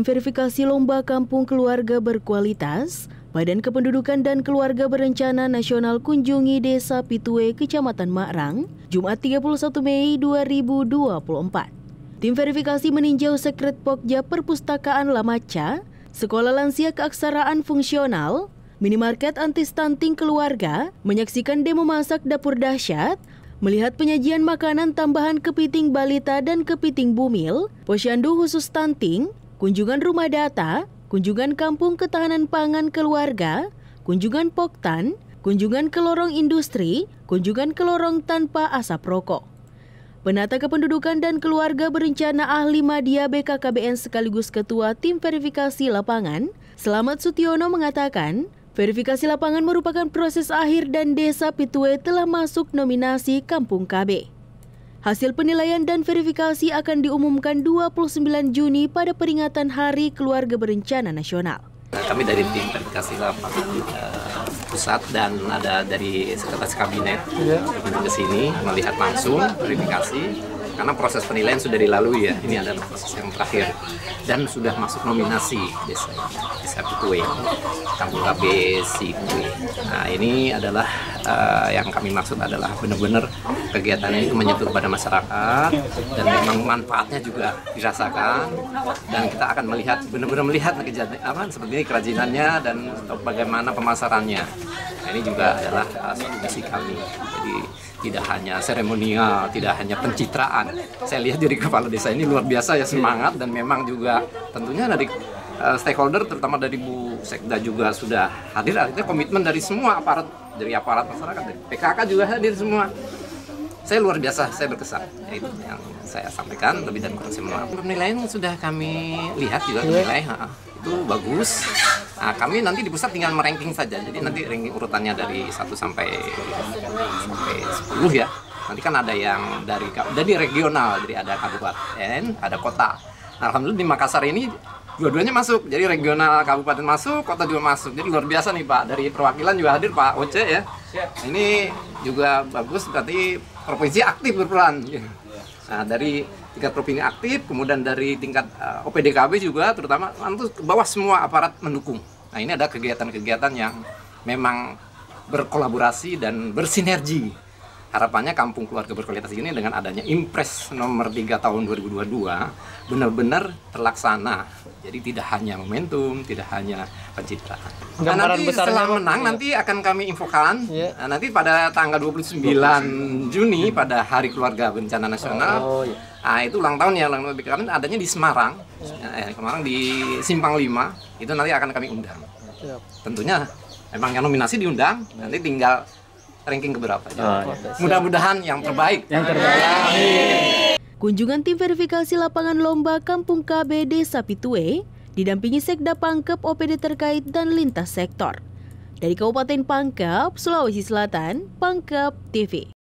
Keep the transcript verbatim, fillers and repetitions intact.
Tim verifikasi lomba kampung keluarga berkualitas, Badan Kependudukan dan Keluarga Berencana Nasional kunjungi Desa Pitue, Kecamatan Makrang, Jumat tiga puluh satu Mei dua ribu dua puluh empat. Tim verifikasi meninjau Sekret Pokja Perpustakaan Lamaca, Sekolah Lansia Keaksaraan Fungsional, Minimarket Anti Stunting Keluarga, menyaksikan demo masak dapur dahsyat, melihat penyajian makanan tambahan kepiting balita dan kepiting bumil, posyandu khusus stunting, kunjungan rumah data, kunjungan kampung ketahanan pangan keluarga, kunjungan poktan, kunjungan ke lorong industri, kunjungan ke lorong tanpa asap rokok. Penata Kependudukan dan Keluarga Berencana Ahli Madya B K K B N sekaligus Ketua Tim Verifikasi Lapangan, Selamat Sutiono mengatakan, verifikasi lapangan merupakan proses akhir dan Desa Pitue telah masuk nominasi Kampung K B. Hasil penilaian dan verifikasi akan diumumkan dua puluh sembilan Juni pada peringatan Hari Keluarga Berencana Nasional. Kami dari tim verifikasi lapangan uh, pusat dan ada dari Sekretaris Kabinet ke sini melihat langsung verifikasi karena proses penilaian sudah dilalui ya. Ini adalah proses yang terakhir dan sudah masuk nominasi desa desa Pitue, Kampung K B Pitue. Nah ini adalah uh, yang kami maksud adalah benar-benar kegiatannya itu menyentuh kepada masyarakat dan memang manfaatnya juga dirasakan dan kita akan melihat benar-benar melihat kejadian apa seperti ini kerajinannya dan bagaimana pemasarannya. Nah, ini juga adalah uh, suatu misi kami. Jadi tidak hanya seremonial, tidak hanya pencitraan. Saya lihat dari kepala desa ini luar biasa ya semangat dan memang juga tentunya dari uh, stakeholder terutama dari Bu Sekda juga sudah hadir. Artinya komitmen dari semua aparat, dari aparat masyarakat, dari P K K juga hadir semua. Saya luar biasa, saya berkesan. Ya, itu yang saya sampaikan lebih dan kurang semua. Penilaian sudah kami lihat juga penilai, ha, itu bagus. Nah, kami nanti di pusat tinggal meranking saja. Jadi nanti ranking urutannya dari satu sampai sampai sepuluh ya. Nanti kan ada yang dari dari regional, jadi ada kabupaten, ada kota. Nah, alhamdulillah di Makassar ini dua-duanya masuk. Jadi regional kabupaten masuk, kota juga masuk. Jadi luar biasa nih Pak. Dari perwakilan juga hadir Pak Oce ya. Ini juga bagus berarti provinsi aktif berperan. Nah, dari tingkat provinsi aktif, kemudian dari tingkat uh, O P D K B juga terutama nanti ke bawah semua aparat mendukung. Nah, ini ada kegiatan-kegiatan yang memang berkolaborasi dan bersinergi. Harapannya Kampung Keluarga Berkualitas ini dengan adanya Impres nomor tiga tahun dua ribu dua puluh dua benar-benar terlaksana. Jadi tidak hanya momentum, tidak hanya pencitraan. Nah, nanti setelah menang ya. Nanti akan kami infokan. Ya. Nah, nanti pada tanggal dua puluh sembilan Juni pada Hari Keluarga Berencana Nasional. Oh, ya. Nah, itu ulang tahun ya, ulang tahun B K K B N adanya di Semarang. Ya. Eh, Semarang di Simpang lima. Itu nanti akan kami undang. Ya. Tentunya memang yang nominasi diundang, nanti tinggal ranking keberapa. Oh, ya. Mudah-mudahan yang terbaik. Yang terbaik. Kunjungan tim verifikasi lapangan lomba Kampung K B Desa Pitue didampingi Sekda Pangkep, O P D terkait dan lintas sektor. Dari Kabupaten Pangkep, Sulawesi Selatan, Pangkep T V.